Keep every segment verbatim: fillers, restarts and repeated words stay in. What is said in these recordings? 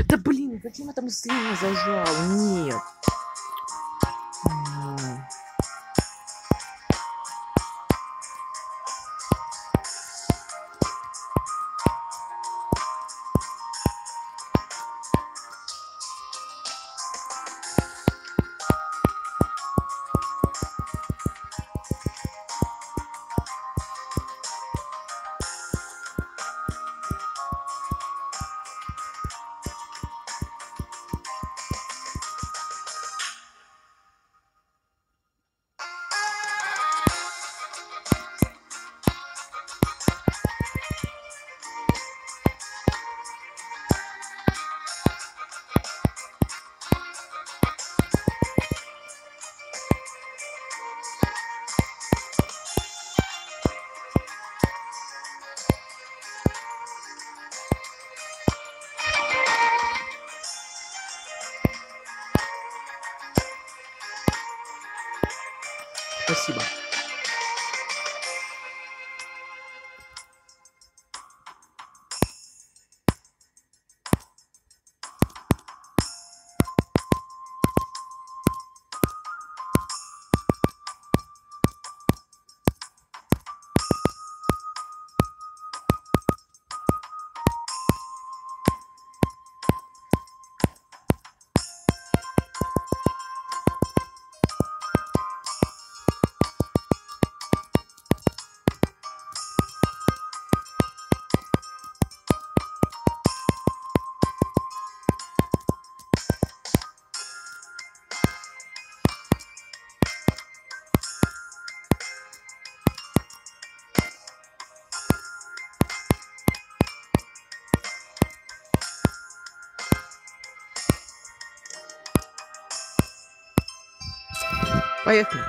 Да блин, зачем я там стрим зажал? Нет. Спасибо. Поехали.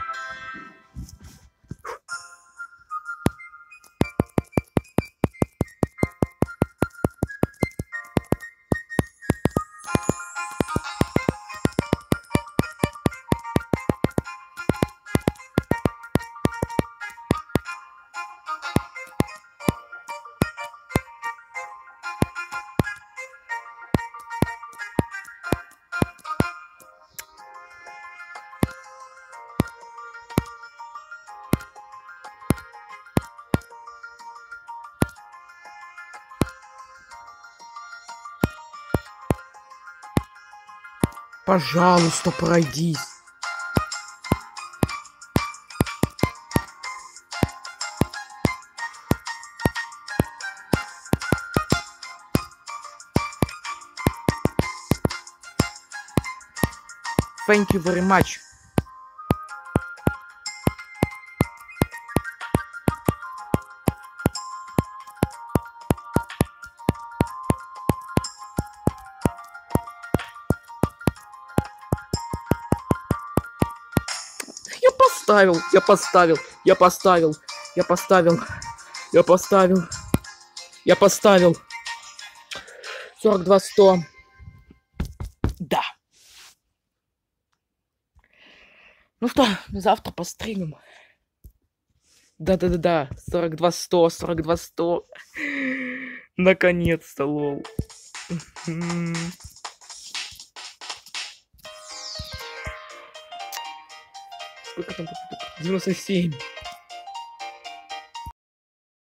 Пожалуйста, пройдись. Thank you very much. Я поставил, я поставил, я поставил, я поставил, я поставил, я поставил. сорок два сто. Да. Ну что, завтра постримим. Да-да-да-да. сорок два сто, сорок два сто. Наконец-то, лол. Сколько там? девяносто семь.